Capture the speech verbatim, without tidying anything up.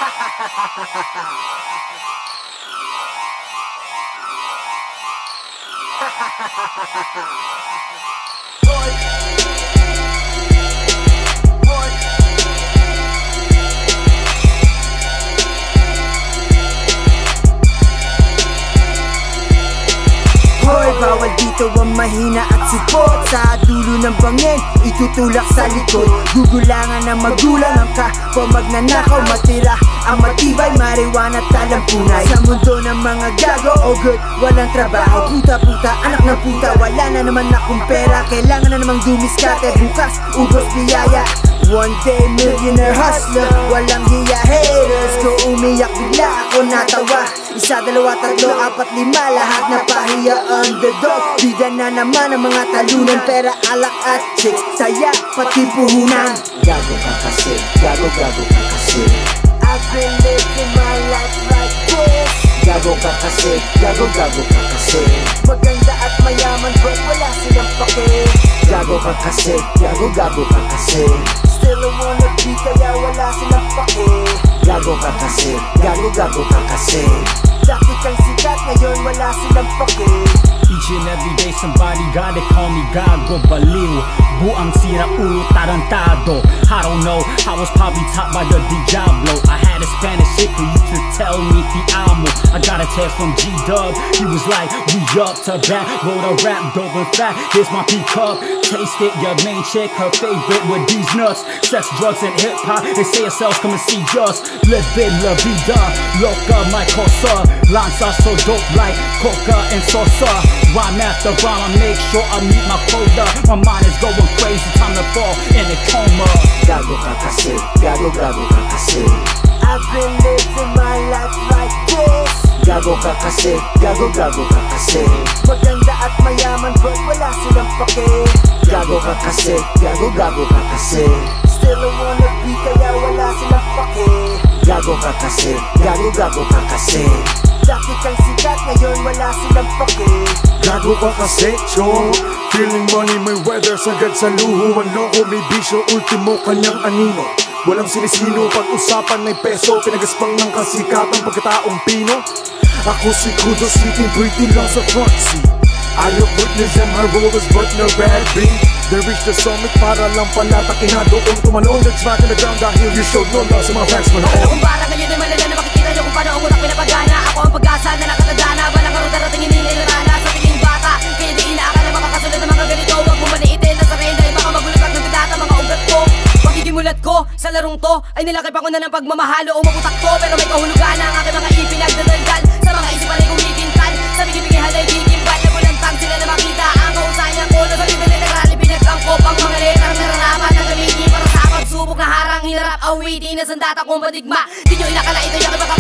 Hoy, bawal dito ang mahina at sipot. Sa dulo ng bangin, itutulak sa likod. Gugulangan ng magulang ang kapwa magnanakaw. Matira ang matibay, mariwana at talampunay. Sa mundo ng mga gago, oh good, walang trabaho. Puta-puta, anak ng puta, wala na naman akong pera. Kailangan na namang dumiskate, bukas, ubos biyaya. One day millionaire hustler, walang hiya haters. Ko umiyak, bigla ako natawa. Isa, dalawa, tatlo, apat, lima, lahat na pahiya underdog. Bida na naman ang mga talunan, pera, alak at chicks, saya, pati puhunan. Gago ka kasi, gago, gago ka kasi. I've been living my life like this. Gago ka kasi, gago, gago ka kasi. Maganda at mayaman, but wala silang pake. Gago ka kasi, gago, gago ka kasi. Still I wanna be, kaya wala silang pake. Gago ka kasi, gago, gago ka kasi. Dati kang sikat, ngayon wala silang pake. Each and every day somebody gotta call me gago, baliw. Buang sira ulo, tarantado. I don't know, I was probably taught by the Diablo. I had a Spanish chick who used to tell me te amo. I got a text from G-Dub, he was like, we up to bat. Wrote a rap, dope and fat, here's my P-cup. Taste it, your main chick, her favorite with these nuts. Sex, drugs and hip-hop, they say yourselves, come and see us. Living la vida, loca, my cosa. Lanza so dope like coca and salsa. Rhyme after rhyme, I make sure I meet my quota. My mind is going crazy, time to fall in a coma. Gago ka kasi, gago, gago ka kasi. I've been living my life like this. Gago ka kasi, gago, gago ka kasi. Maganda at mayaman, but wala silang pake. Gago ka kasi, gago, gago ka kasi. Still I wanna be, kaya wala silang pake. Gago ka kasi, gago, gago ka kasi. Dati kang sikat, ngayon wala silang pake. Gago ka kasi, chong. Feeling money, may weather, sagad sa luho. Ang loko, may bisyo, ultimo kanyang anino. Walang sinisino, pag-usapan may peso. Pinagaspang ng kasikatang pagkataong Pino. Ako si Kudos, sitting pretty lang sa front seat. I have witness and my rollers, but no bad beat. They reach the summit para lang palatakin na doon tumalon. That's back in the ground dahil you showed no love sa mga fans mo noon. Akala kong para ngayon ay malala na makikita nyo kung paano ang utak pinapagana. Ako ang pag-asa na nakatadana, walang karoon darating inilalana sa piling bata. Kaya di inaakala makakasunod ng mga ganito. Huwag mo maniitin na sabihin dahil baka magulat at nagdata mga ugat ko. Pagiging mulat ko sa larong to ay nilakip ako na ng pagmamahalo o mabutak ko. Pero may kahulugan ang aking mga ipinagdadaldal sa mga isipan ay kumikintal. Sa bigibigay halay gigimbal na bulantang sila na makita. Ang kausayan ko na sa libre na nagrali pinagkangkop ang mga letang nararapat na gamitin para sa pagsubok na harang hirap awitin na sandata kong padigma. Di nyo inakala ito yung iba